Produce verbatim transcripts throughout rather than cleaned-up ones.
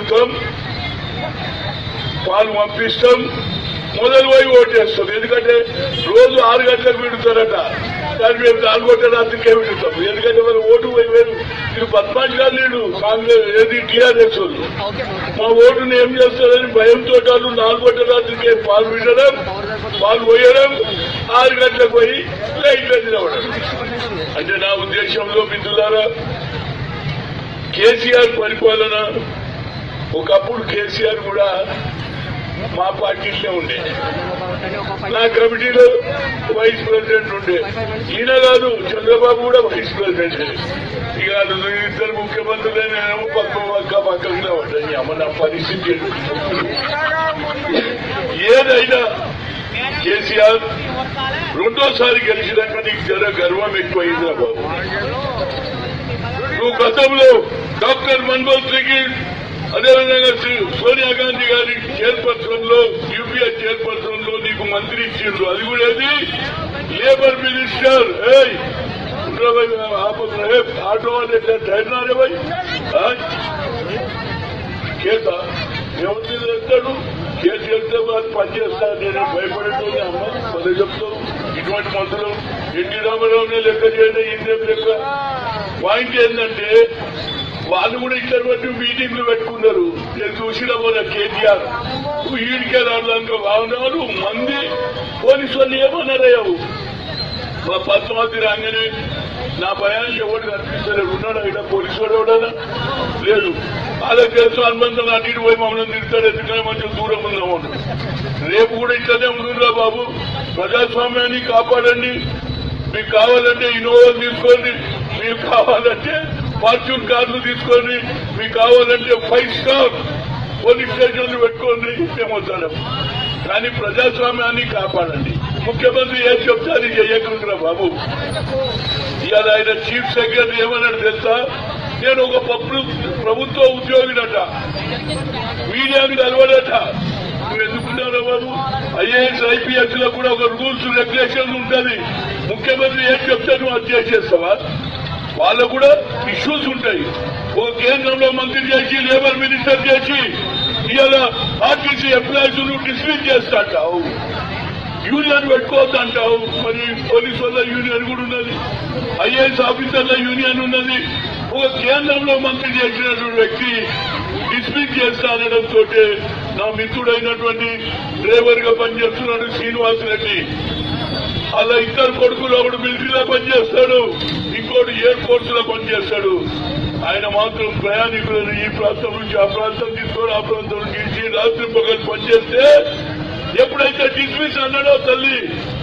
పంపుతాం, పాలు పంపిస్తాం, మొదలు పోయి ఓటేస్తాం. ఎందుకంటే రోజు ఆరు గంటలకు విడుతారట, కానీ మేము నాలుగు గంటల రాత్రికే విడుతాం. ఎందుకంటే మన ఓటు పోయి వేరు. ఇది బద్మాష్ కాదు, లేడు కాంగ్రెస్ ఏది టీఆర్ఎస్ వాళ్ళు. మా ఓటును ఏం చేస్తారని భయంతో వాళ్ళు నాలుగు గంటల రాత్రికే పాలు విడడం, పాలు పోయడం, ఆరు గంటలకు పోయి లైట్లో నిలవడం. అంటే నా ఉద్దేశంలో మిత్రులారా, కేసీఆర్ పరిపాలన ఒకప్పుడు కేసీఆర్ కూడా మా పార్టీలో ఉండే, నా కమిటీలో వైస్ ప్రెసిడెంట్ ఉండే. ఈయన కాదు, చంద్రబాబు కూడా వైస్ ప్రెసిడెంట్. ఇక ఇద్దరు ముఖ్యమంత్రులైన పక్క పక్క పక్కనే ఉంటాయి. అమ్మ నా పరిస్థితి ఏదైనా కేసీఆర్ రెండోసారి గెలిచినాక నీకు జర గర్వం ఎక్కువైందా బాబు? నువ్వు గతంలో డాక్టర్ మన్మోహన్ సింగ్, అదేవిధంగా సోనియా గాంధీ గారి చైర్పర్సన్ లో, యూపీఏ చైర్పర్సన్ లో నీకు మంత్రి ఇచ్చిండ్రు. అది కూడా ఏది లేబర్ మినిస్టర్. ఆటో వాళ్ళే టైర్నారే భాయ్ కేసా ఎవరిని చేస్తాడు? కేసు చేస్తే వాళ్ళు పనిచేస్తారు. నేను భయపడేటోనే అమ్మ పదే చెప్తాను. ఇటువంటి మంత్రులు ఎన్టీ రామారావునే లెక్క చేయండి, ఇందేం లెక్క. పాయింట్ ఏంటంటే వాళ్ళు కూడా ఇద్దరు బట్టి మీటింగ్లు పెట్టుకున్నారు. నేను చూసిన పోయిన కేటీఆర్ ఈడికే రావడానికి బాగున్నారు మంది పోలీసు వాళ్ళు ఏమన్నారయ్యావు? మా పద్మావతి రాగానే నా భయానికి ఎవరు కనిపిస్తలేదు. ఉన్నాడా ఇక్కడ పోలీసు వాడు ఎవడనా? లేదు. వాళ్ళకి తెలుసు అనుబంధం అటు ఇటు పోయి మమ్మల్ని తిరుగుతాడు, ఎందుకని మంచిగా దూరం ఉందాము. రేపు కూడా ఇట్లనే ఉంటుందిరా బాబు. ప్రజాస్వామ్యాన్ని కాపాడండి. మీకు కావాలంటే ఇన్నోవాలు తీసుకోండి, మీకు కావాలంటే ఫార్చ్యూన్ కార్లు తీసుకోండి, మీకు కావాలంటే ఫైవ్ స్టార్ పోలీస్ స్టేషన్లు పెట్టుకోండి, మేము వద్దాం. కానీ ప్రజాస్వామ్యాన్ని కాపాడండి. ముఖ్యమంత్రి ఏం చెప్తారు చేయకుండా బాబు. ఇవాళ ఆయన చీఫ్ సెక్రటరీ ఏమన్నాడు తెలుసా? నేను ఒక ప్రభుత్వ ఉద్యోగినట, మీడియాని కలవడట. నువ్వు ఎందుకున్నారా బాబు? ఐఏఎస్ ఐపీఎస్ లో కూడా ఒక రూల్స్ రెగ్యులేషన్ ఉంటుంది. ముఖ్యమంత్రి ఏం చెప్తా నువ్వు అది చేసేస్తావా? వాళ్ళకు కూడా ఇష్యూస్ ఉంటాయి. ఒక కేంద్రంలో మంత్రి చేసి లేబర్ మినిస్టర్ చేసి ఇవాళ ఆర్టీసీ ఎంప్లాయీస్ ను డిస్మిస్ చేస్తాంటావు, యూనియన్ పెట్టుకోవద్దు అంటావు. మరి పోలీసు వల్ల యూనియన్ కూడా ఉన్నది, ఐఏఎస్ ఆఫీసర్ల యూనియన్ ఉన్నది. ఒక కేంద్రంలో మంత్రి చేసినటువంటి వ్యక్తి డిస్మిస్ చేస్తా అనడంతో నా మిత్రుడైనటువంటి డ్రైవర్ గా పనిచేస్తున్నాడు శ్రీనివాస్ రెడ్డి, అలా ఇద్దరు కొడుకులు, ఒకడు మిలిటరీలో పనిచేస్తాడు, ఇంకోటి ఎయిర్ ఫోర్స్ లో పనిచేస్తాడు. ఆయన మాత్రం ప్రయాణికులను ఈ ప్రాంతం నుంచి ఆ ప్రాంతం తీసుకొని ఆ ప్రాంతం నుంచి రాత్రి పగలు పనిచేస్తే ఎప్పుడైతే డిస్మిస్ అన్నాడో తల్లి,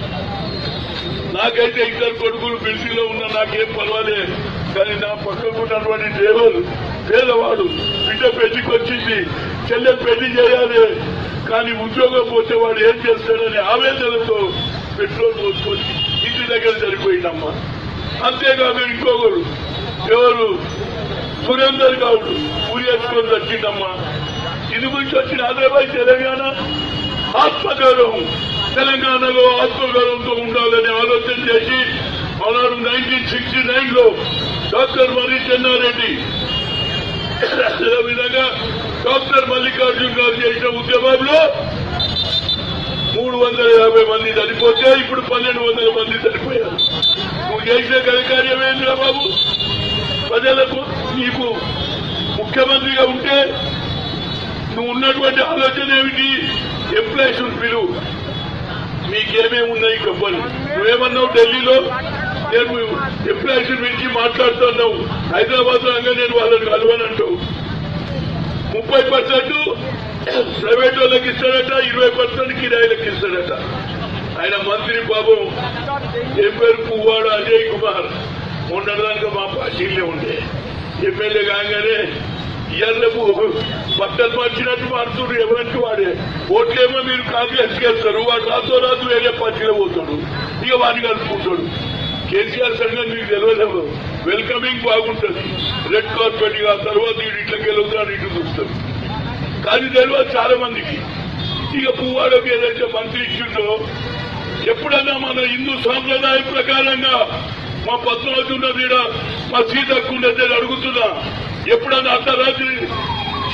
నాకైతే ఇద్దరు కొడుకులు మిలిటరీలో ఉన్నా నాకేం పర్వాలే. కానీ నా పక్కకు ఉన్నటువంటి డ్రైవర్ పేదవాడు, బిడ్డ పెళ్లికి వచ్చింది, చెల్లె పెళ్లి చేయాలి, కానీ ఉద్యోగం పోతే వాడు ఏం చేస్తాడని ఆవేదనతో పెట్రోల్ పోసుకొని ఇంటి దగ్గర సరిపోయిందమ్మా. అంతేకాదు ఇంకొకరు ఎవరు సురేందర్ గౌడ్ ఊరి వేసుకొని వచ్చిందమ్మా. ఇది గురించి వచ్చిన హైదరాబాద్ తెలంగాణ ఆత్మగౌరవం, తెలంగాణలో ఆత్మగౌరవంతో ఉండాలని ఆలోచన చేసి ఆనాడు నైన్టీన్ సిక్స్టీ నైన్ లో డాక్టర్ మర్రి చెన్నారెడ్డి, అదేవిధంగా డాక్టర్ మల్లికార్జున్ గారు చేసిన ఉద్యమంలో మూడు వందల యాభై మంది చనిపోతే ఇప్పుడు పన్నెండు వందల మంది చనిపోయారు. నువ్వు చేసిన ఘనకార్యం ఏంద్రా బాబు? ప్రజలకు నీకు ముఖ్యమంత్రిగా ఉంటే నువ్వు ఉన్నటువంటి ఆలోచన ఏమిటి? ఎంప్లాయీస్ పిలువు, మీకేమేమి ఉన్నాయి చెప్పాలి. నువ్వేమన్నావు ఢిల్లీలో? నేను ఎంప్లాయీస్ గురించి మాట్లాడుతున్నావు, హైదరాబాద్ లో అనగా నేను వాళ్ళని కలవనంటావు. ముప్పై పర్సెంట్ ప్రైవేట్ వాళ్ళకి ఇస్తాడట, ఇరవై పర్సెంట్ కిరాయిలకు ఇస్తాడట. ఆయన మంత్రి బాబు ఏం పేరు? పువ్వాడ అజయ్ కుమార్. మొన్నటిదాకా మా పార్టీలే ఉండే ఎమ్మెల్యే కాగానే ఇయ్యాలకు బట్టలు మార్చినట్టు మారుతున్నారు. ఎవరికి వాడే ఓట్లేమో మీరు కాంగ్రెస్ కి వెళ్తారు, వాడు రాతో రాదు వేరే పార్టీలో పోతాడు, ఇక వాడిని కలుపుకుంటాడు. కేసీఆర్ సంగతి మీకు తెలియదు. వెల్కమింగ్ బాగుంటుంది, రెడ్ కార్పెట్, ఆ తర్వాత వీడు ఇట్లకి వెళ్తాడు, ఇటు చూస్తాడు. కానీ తెలియదు చాలా మందికి. ఇక పువ్వాడకు ఏదైతే మంత్రి ఇచ్చిండో, ఎప్పుడన్నా మన హిందూ సాంప్రదాయం ప్రకారంగా మా పద్మావతి ఉన్నది, మా సీతకు ఉన్నది అడుగుతున్నా. ఎప్పుడన్నా అర్ధరాత్రి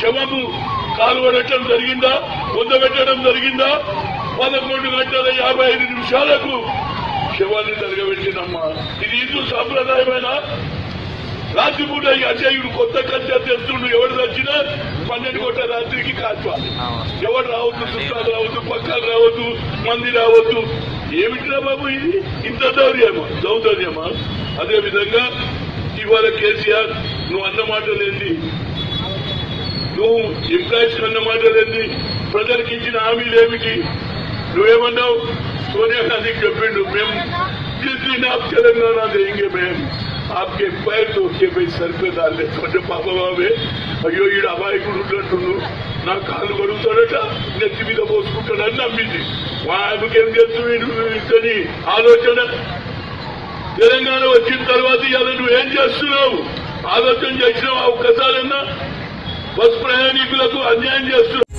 శవము కాలువడటం జరిగిందా, పొందబెట్టడం జరిగిందా? పదకొండు గంటల యాభై ఐదు నిమిషాలకు శవాన్ని తరగబెట్టినమ్మా. ఇది హిందూ సాంప్రదాయమైన రాత్రిపూట అజయుడు కొత్త కంచె తెస్తుండు. ఎవరు వచ్చినా పన్నెండు గంటల రాత్రికి కాల్చాలి. ఎవరు రావద్దు, చుట్టాలు రావద్దు, పక్కలు రావద్దు, మంది రావద్దు. ఏమిటిరా బాబు ఇది? ఇంత దౌర్యమా దౌర్జన్యమా? అదేవిధంగా ఇవాళ కేసీఆర్ నువ్వు అన్న మాటలేంది, నువ్వు ఎంప్లాయీస్ అన్న మాటలేంది, ప్రజలకు ఇచ్చిన హామీలేమిటి? నువ్వేమన్నావు? సోనియా గాంధీకి చెప్పిండు, మేము దిల్లీని ఆప్ తెలంగాణ దేంగే మేము आपके पैर तो के भाई सर पे डाल ले छोटे पापा बाबे అయ్యో ఈడు అమాయకుడు ఉన్నట్టుండు, నా కాళ్ళు కడుగుతాడట, నెత్తి మీద పోసుకుంటాడని నమ్మింది. ఆయనకేం తెలుసు వీడు ఇతని ఆలోచన. తెలంగాణ వచ్చిన తర్వాత ఇవాళ నువ్వేం చేస్తున్నావు? ఆలోచన చేసినావు? ఒక్కసారన్నా బస్ ప్రయాణికులకు అన్యాయం చేస్తున్నావు.